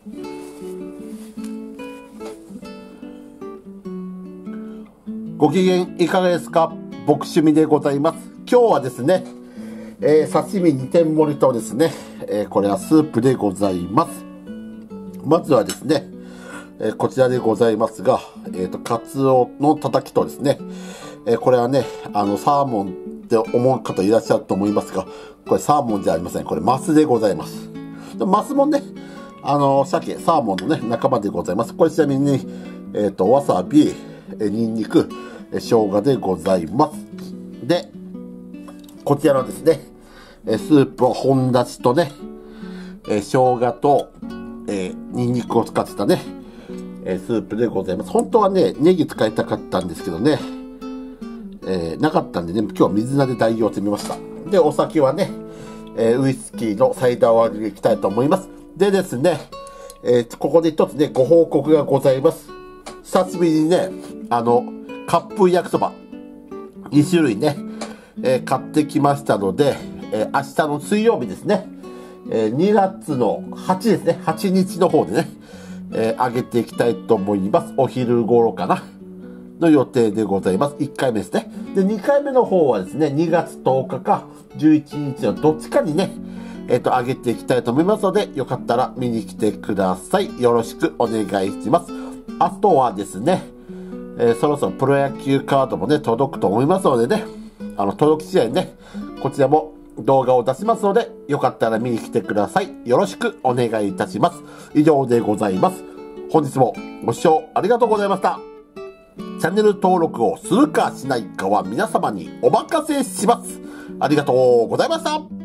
ご機嫌いかがですか？僕趣味でございます。今日はですね、刺身2点盛りとですね、これはスープでございます。まずはですね、こちらでございますが、カツオのたたきとですね、これはね、サーモンって思う方いらっしゃると思いますが、これサーモンじゃありません。これマスでございます。マスもね、鮭、サーモンのね、仲間でございます。これちなみに、わさび、ニンニク、生姜でございます。で、こちらのですね、スープは本だしとね、生姜と、ニンニクを使ってたね、スープでございます。本当はね、ネギ使いたかったんですけどね、なかったんでね、今日は水菜で代用してみました。で、お酒はね、ウイスキーのサイダーを割りいきたいと思います。でですね、ここで一つね、ご報告がございます。久しぶりにね、カップ焼きそば、2種類ね、買ってきましたので、明日の水曜日ですね、2月の8ですね、8日の方でね、揚げていきたいと思います。お昼頃かなの予定でございます。1回目ですね。で、2回目の方はですね、2月10日か11日のどっちかにね、揚げていきたいと思いますので、よかったら見に来てください。よろしくお願いします。あとはですね、そろそろプロ野球カードもね、届くと思いますのでね、届き次第ね、こちらも動画を出しますので、よかったら見に来てください。よろしくお願いいたします。以上でございます。本日もご視聴ありがとうございました。チャンネル登録をするかしないかは皆様にお任せします。ありがとうございました。